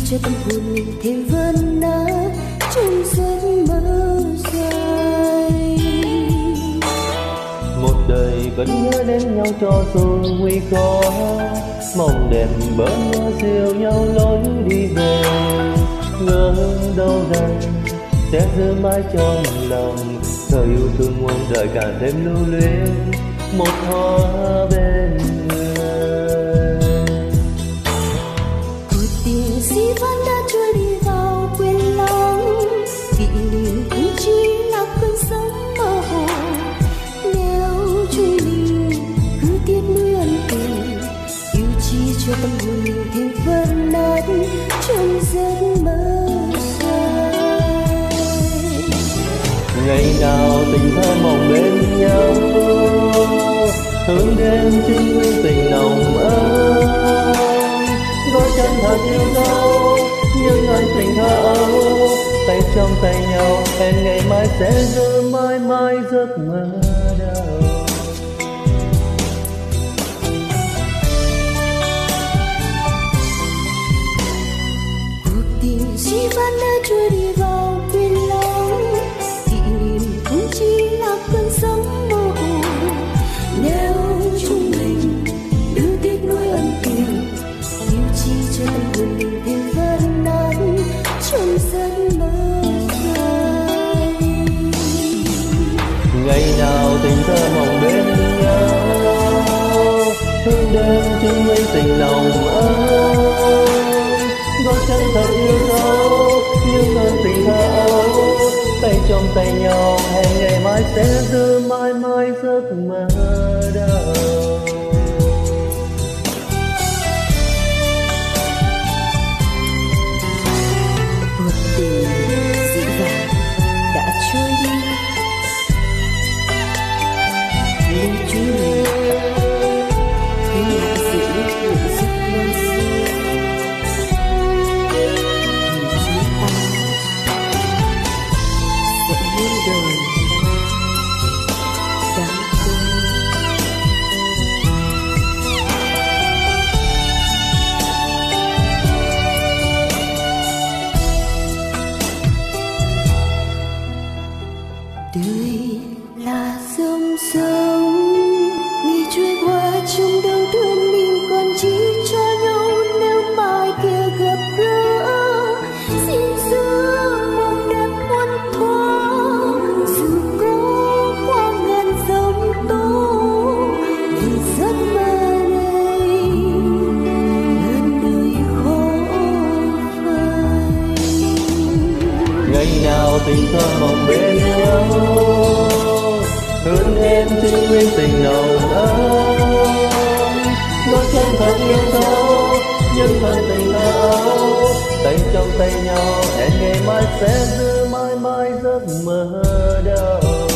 cho tâm hồn mình thêm vân đá trong giấc mơ dài. Một đời vẫn nhớ đến nhau cho dù nguy có, mong đèn bỡ mưa dìu nhau lối đi về. Ngỡ đâu rằng sẽ giữ mãi trong lòng, thời yêu thương muôn đời càng thêm lưu luyến một hoa bên người. Cuộc tình dĩ vãng đã trôi đi vào quên lãng, kỷ niệm cũng chỉ là cơn sóng mơ hồ. Nếu chúng mình cứ tiếc nuối ân tình, yêu chi cho tâm hồn mình thêm vỡ nát trong giấc mơ. Ngày nào tình thơ mộng bên nhau, hướng đến chứng minh tình nồng ấm. Gói chân thật yêu dấu những ân tình thơ ấu, tay trong tay nhau hẹn ngày mai sẽ giữ mãi mãi giấc mơ đầu. Cuộc tình dĩ vãng đã trôi đi vào quên lãng, kỷ niệm cũng chỉ là cơn sóng mơ hồ. Nếu chúng mình cứ tiếc nuối ân tình, yêu chi cho tâm hồn mình thêm vỡ nát trong giấc mơ dài. Ngày nào tình thơ mộng bên nhau, hướng đến chứng minh tình lòng ấm. Gói chân thật yêu dấu những ân tình thơ ấu, tay trong tay nhau hẹn ngày mai sẽ giữ mãi mãi giấc mơ đầu. Cuộc tình dĩ vãng đã trôi đi, nhưng chúng mình cứ lại giữ những giấc mơ xưa. Thì chúng ta sẽ muôn đời đáng quên. Đời là dòng sông ngày trôi qua trong đau thương, mình còn chỉ cho nhau nếu mai kia gặp gỡ. Xin giữ mong đẹp muôn thuở, dù có qua ngàn dòng tố, vì giấc mơ này ngàn đời khó phai. Ngày nào tình thơ mộng bên nhau, hướng em chứng minh tình nồng ấm. Gói chân thật yêu dấu những ân tình thơ ấu, tay trong tay nhau hẹn ngày mai sẽ giữ mãi mãi giấc mơ đầu.